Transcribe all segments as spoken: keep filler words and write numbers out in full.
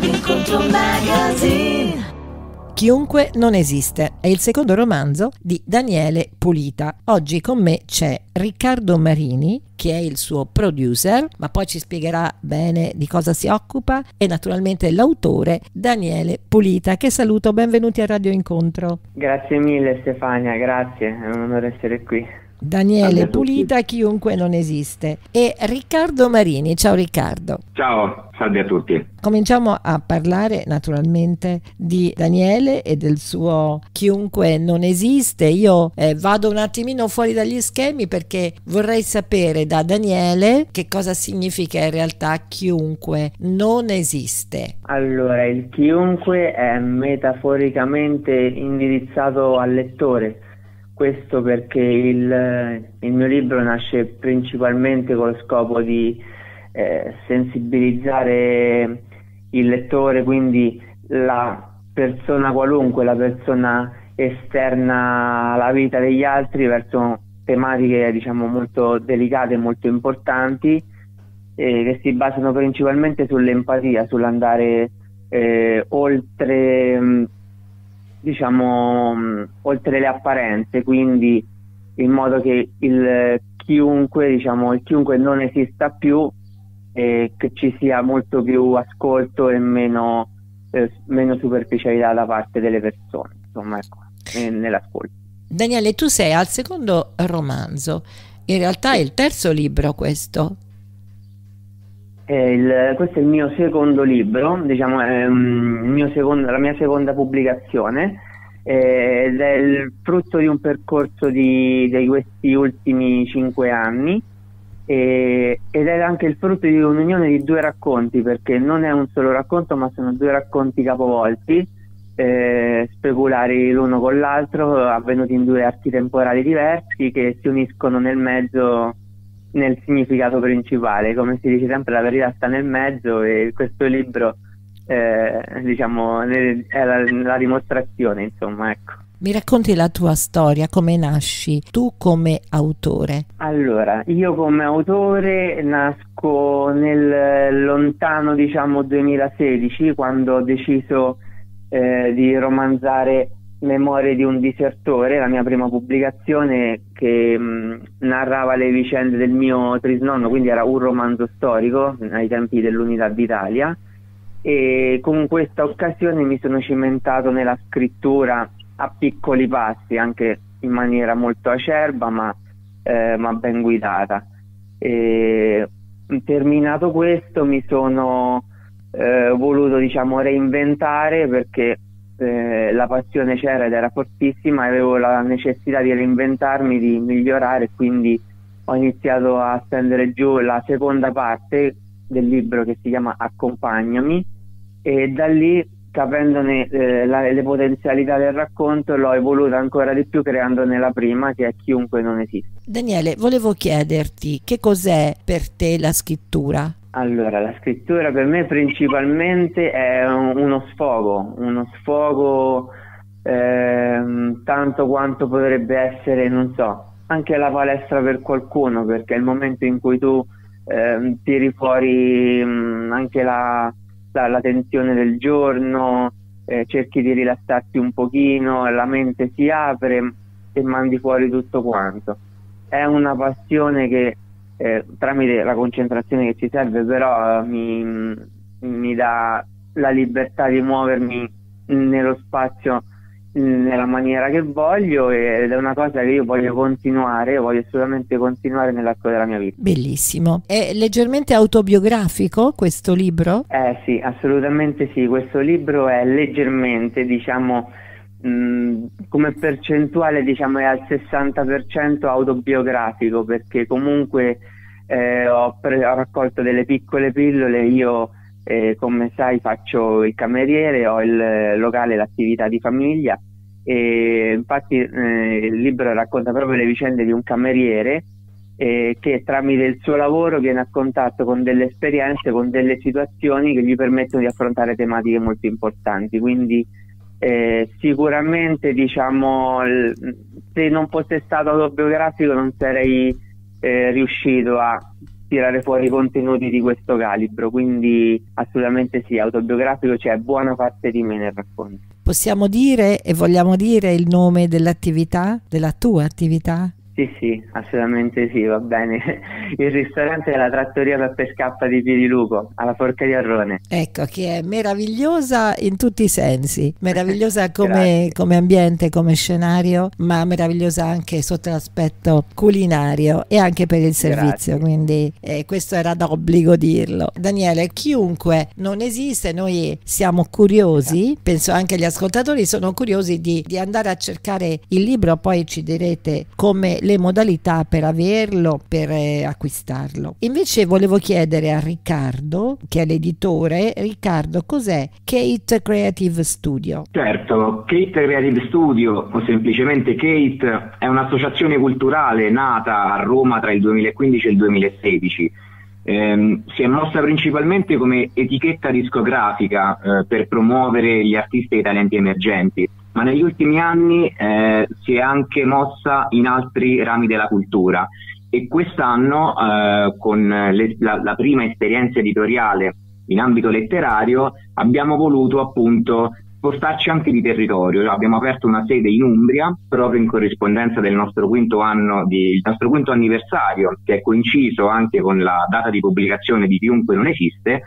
Radio Incontro Magazine. Chiunque non esiste è il secondo romanzo di Daniele Pulita. Oggi con me c'è Riccardo Marini, che è il suo producer, ma poi ci spiegherà bene di cosa si occupa, e naturalmente l'autore Daniele Pulita, che saluto. Benvenuti a Radio Incontro. Grazie mille Stefania, grazie, è un onore essere qui. Daniele Pulita, Chiunque non esiste, e Riccardo Marini. Ciao Riccardo. Ciao, salve a tutti. Cominciamo a parlare naturalmente di Daniele e del suo Chiunque non esiste. Io eh, vado un attimino fuori dagli schemi perché vorrei sapere da Daniele che cosa significa in realtà chiunque non esiste. Allora, il chiunque è metaforicamente indirizzato al lettore. Questo perché il, il mio libro nasce principalmente con lo scopo di eh, sensibilizzare il lettore, quindi la persona qualunque, la persona esterna alla vita degli altri, verso tematiche diciamo molto delicate e molto importanti, eh, che si basano principalmente sull'empatia, sull'andare eh, oltre... Mh, diciamo mh, oltre le apparenze, quindi in modo che il chiunque, diciamo il chiunque non esista più, e che ci sia molto più ascolto e meno, eh, meno superficialità da parte delle persone, insomma, ecco, nell'ascolto. Daniele, tu sei al secondo romanzo, in realtà è il terzo libro questo. Il, questo è il mio secondo libro, diciamo è um, il mio secondo, la mia seconda pubblicazione, eh, ed è il frutto di un percorso di, di questi ultimi cinque anni, eh, ed è anche il frutto di un'unione di due racconti, perché non è un solo racconto ma sono due racconti capovolti, eh, speculari l'uno con l'altro, avvenuti in due archi temporali diversi che si uniscono nel mezzo, nel significato principale. Come si dice sempre, la verità sta nel mezzo, e questo libro eh, diciamo è la, la dimostrazione, insomma, ecco. Mi racconti la tua storia, come nasci tu come autore? Allora, io come autore nasco nel lontano diciamo duemilasedici, quando ho deciso eh, di romanzare Memorie di un disertore, la mia prima pubblicazione, che mh, narrava le vicende del mio trisnonno, quindi era un romanzo storico ai tempi dell'Unità d'Italia, e con questa occasione mi sono cimentato nella scrittura a piccoli passi, anche in maniera molto acerba ma, eh, ma ben guidata. E, terminato questo, mi sono eh, voluto diciamo reinventare, perché Eh, la passione c'era ed era fortissima, e avevo la necessità di reinventarmi, di migliorare, quindi ho iniziato a stendere giù la seconda parte del libro, che si chiama Accompagnami, e da lì, capendone eh, la, le potenzialità del racconto, l'ho evoluta ancora di più creandone la prima, che è Chiunque non esiste. Daniele, volevo chiederti che cos'è per te la scrittura? Allora, la scrittura per me principalmente è un, uno sfogo, uno sfogo ehm, tanto quanto potrebbe essere, non so, anche la palestra per qualcuno, perché è il momento in cui tu ehm, tiri fuori mh, anche la, la, la tensione del giorno, eh, cerchi di rilassarti un pochino, la mente si apre e mandi fuori tutto quanto. È una passione che Eh, tramite la concentrazione che ci serve, però eh, mi, mi dà la libertà di muovermi nello spazio nella maniera che voglio, ed è una cosa che io voglio continuare, voglio assolutamente continuare nell'arco della mia vita. Bellissimo. È leggermente autobiografico questo libro? Eh sì, assolutamente sì, questo libro è leggermente, diciamo, mh, come percentuale diciamo è al sessanta per cento autobiografico, perché comunque eh, ho, pre- ho raccolto delle piccole pillole. Io eh, come sai faccio il cameriere, ho il locale, l'attività di famiglia, e infatti eh, il libro racconta proprio le vicende di un cameriere eh, che tramite il suo lavoro viene a contatto con delle esperienze, con delle situazioni che gli permettono di affrontare tematiche molto importanti. Quindi Eh, sicuramente diciamo l- se non fosse stato autobiografico non sarei eh, riuscito a tirare fuori contenuti di questo calibro, quindi assolutamente sì, autobiografico, c'è buona parte di me nel racconto. Possiamo dire e vogliamo dire il nome dell'attività, della tua attività? Sì, sì, assolutamente sì, va bene. Il ristorante è la trattoria Peppe Scappa di Piediluco, alla Forca di Arrone. Ecco, che è meravigliosa in tutti i sensi, meravigliosa come, come ambiente, come scenario, ma meravigliosa anche sotto l'aspetto culinario e anche per il servizio, Grazie. Quindi eh, questo era d'obbligo dirlo. Daniele, chiunque non esiste, noi siamo curiosi, penso anche gli ascoltatori sono curiosi di, di andare a cercare il libro, poi ci direte come le modalità per averlo, per eh, acquistarlo. Invece volevo chiedere a Riccardo, che è l'editore. Riccardo, cos'è Kate Creative Studio? Certo, Kate Creative Studio, o semplicemente Kate, è un'associazione culturale nata a Roma tra il duemilaquindici e il duemilasedici. Eh, si è mossa principalmente come etichetta discografica eh, per promuovere gli artisti e i talenti emergenti, ma negli ultimi anni eh, si è anche mossa in altri rami della cultura, e quest'anno eh, con le, la, la prima esperienza editoriale in ambito letterario abbiamo voluto appunto spostarci anche di territorio. Abbiamo aperto una sede in Umbria proprio in corrispondenza del nostro quinto anno di, il nostro quinto anniversario, che è coinciso anche con la data di pubblicazione di Chiunque non esiste.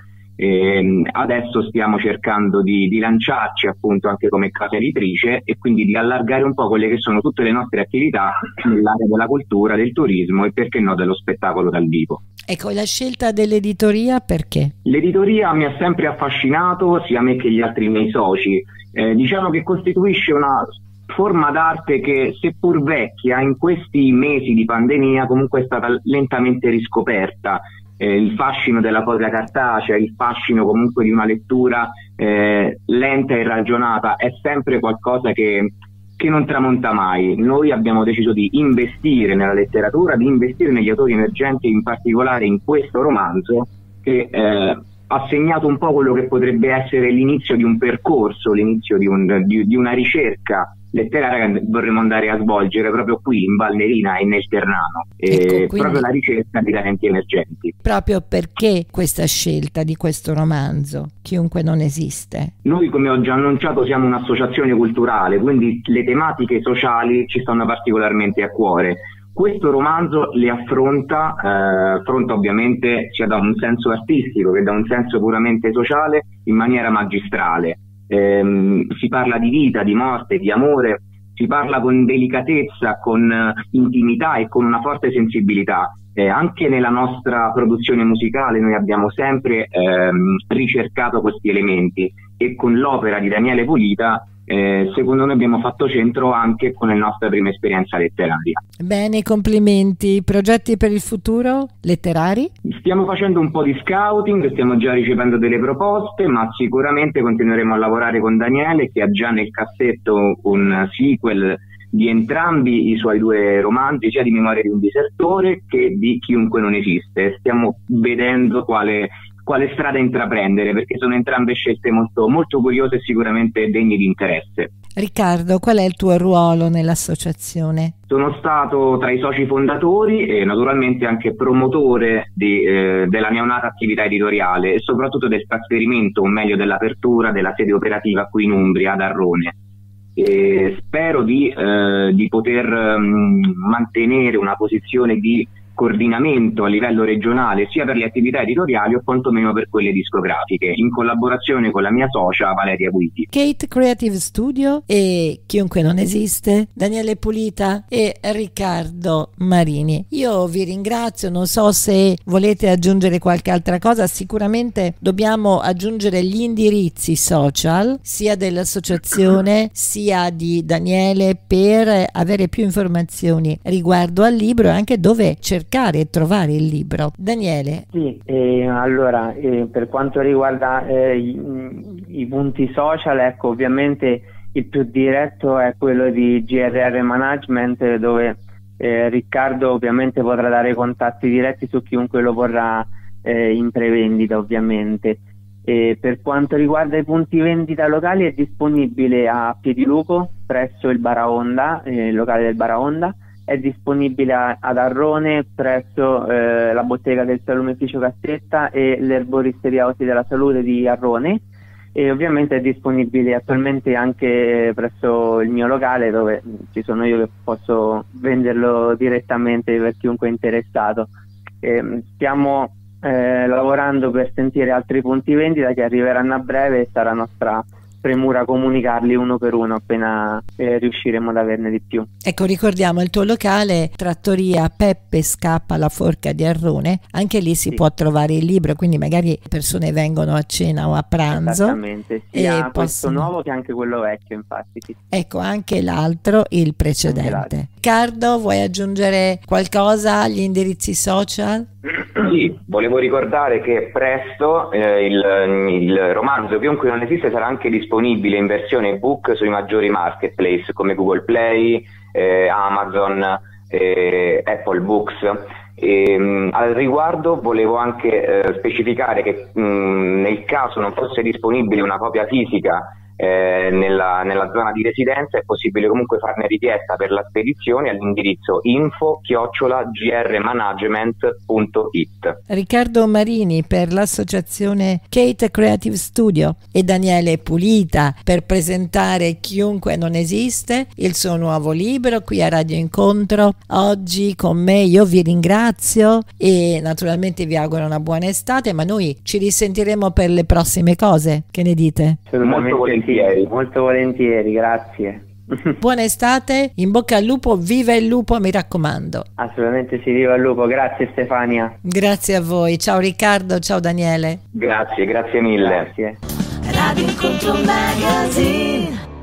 E adesso stiamo cercando di, di lanciarci appunto anche come casa editrice, e quindi di allargare un po' quelle che sono tutte le nostre attività nell'area della cultura, del turismo e perché no dello spettacolo dal vivo. Ecco, la scelta dell'editoria perché? L'editoria mi ha sempre affascinato, sia me che gli altri miei soci. Eh, diciamo che costituisce una forma d'arte che, seppur vecchia, in questi mesi di pandemia comunque è stata lentamente riscoperta. Eh, il fascino della copia cartacea, il fascino comunque di una lettura eh, lenta e ragionata è sempre qualcosa che, che non tramonta mai. Noi abbiamo deciso di investire nella letteratura, di investire negli autori emergenti, in particolare in questo romanzo che eh, ha segnato un po' quello che potrebbe essere l'inizio di un percorso, l'inizio di, un, di, di una ricerca letteraria che vorremmo andare a svolgere proprio qui in Valnerina e nel Ternano, ecco, e quindi, proprio la ricerca di talenti emergenti. Proprio perché questa scelta di questo romanzo, Chiunque non esiste? Noi, come ho già annunciato, siamo un'associazione culturale, quindi le tematiche sociali ci stanno particolarmente a cuore. Questo romanzo le affronta, eh, affronta ovviamente sia da un senso artistico che da un senso puramente sociale in maniera magistrale. Eh, si parla di vita, di morte, di amore, si parla con delicatezza, con uh, intimità e con una forte sensibilità. Eh, anche nella nostra produzione musicale noi abbiamo sempre ehm, ricercato questi elementi, e con l'opera di Daniele Pulita eh, secondo noi abbiamo fatto centro anche con la nostra prima esperienza letteraria. Bene, complimenti. Progetti per il futuro letterari? Stiamo facendo un po' di scouting, stiamo già ricevendo delle proposte, ma sicuramente continueremo a lavorare con Daniele, che ha già nel cassetto un sequel di entrambi i suoi due romanzi, sia di Memoria di un disertore che di Chiunque non esiste. Stiamo vedendo quale quale strada intraprendere, perché sono entrambe scelte molto, molto curiose e sicuramente degne di interesse. Riccardo, qual è il tuo ruolo nell'associazione? Sono stato tra i soci fondatori e naturalmente anche promotore di, eh, della neonata attività editoriale e soprattutto del trasferimento, o meglio dell'apertura della sede operativa qui in Umbria, ad Arrone. E spero di, eh, di poter um, mantenere una posizione di coordinamento a livello regionale sia per le attività editoriali o quantomeno per quelle discografiche, in collaborazione con la mia socia Valeria Guidi. Kate Creative Studio e Chiunque non esiste, Daniele Pulita e Riccardo Marini. Io vi ringrazio, non so se volete aggiungere qualche altra cosa. Sicuramente dobbiamo aggiungere gli indirizzi social sia dell'associazione sia di Daniele per avere più informazioni riguardo al libro e anche dove cercare e trovare il libro. Daniele? Sì, eh, allora eh, per quanto riguarda eh, i, i punti social, ecco, ovviamente il più diretto è quello di G R R Management, dove eh, Riccardo ovviamente potrà dare contatti diretti su chiunque lo vorrà eh, in prevendita, ovviamente. E per quanto riguarda i punti vendita locali, è disponibile a Piediluco presso il Baraonda, eh, il locale del Baraonda, è disponibile a, ad Arrone presso eh, la bottega del salumificio Cassetta e l'erboristeria Osi della Salute di Arrone, e ovviamente è disponibile attualmente anche presso il mio locale, dove ci sono io che posso venderlo direttamente per chiunque è interessato. E stiamo eh, lavorando per sentire altri punti vendita che arriveranno a breve, e sarà nostra premura comunicarli uno per uno appena eh, riusciremo ad averne di più. Ecco, ricordiamo il tuo locale, Trattoria Peppe Scappa alla Forca di Arrone, anche lì si sì. può trovare il libro, quindi magari persone vengono a cena o a pranzo. Esattamente, sia e questo possono... nuovo che anche quello vecchio, infatti. Sì. Ecco, anche l'altro, il precedente. Riccardo, vuoi aggiungere qualcosa agli indirizzi social? Sì, volevo ricordare che presto eh, il, il romanzo Chiunque non esiste sarà anche disponibile in versione ebook sui maggiori marketplace come Google Play, eh, Amazon, eh, Apple Books. E, mh, al riguardo volevo anche eh, specificare che mh, nel caso non fosse disponibile una copia fisica Eh, nella, nella zona di residenza, è possibile comunque farne richiesta per la spedizione all'indirizzo info chiocciola grmanagement punto it. Riccardo Marini per l'associazione Kate Creative Studio e Daniele Pulita per presentare Chiunque non esiste, il suo nuovo libro qui a Radio Incontro. Oggi con me io vi ringrazio e naturalmente vi auguro una buona estate, ma noi ci risentiremo per le prossime cose, che ne dite? Molto volentieri. Sì, molto volentieri, grazie. Buona estate, in bocca al lupo, viva il lupo, mi raccomando. Assolutamente sì, viva il lupo, grazie Stefania. Grazie a voi, ciao Riccardo, ciao Daniele. Grazie, grazie mille. Grazie. Radio Incontro Magazine.